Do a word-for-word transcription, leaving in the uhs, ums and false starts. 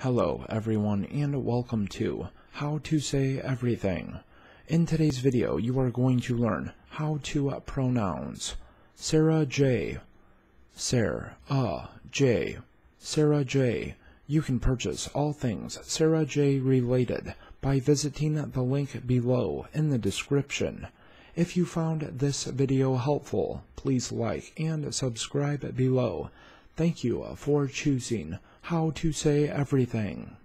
Hello everyone and welcome to How to Say Everything. In today's video you are going to learn how to pronounce Sara Jay. Sara Jay. Sara Jay. You can purchase all things Sara Jay related by visiting the link below in the description. If you found this video helpful, please like and subscribe below. Thank you for choosing How to Say Everything.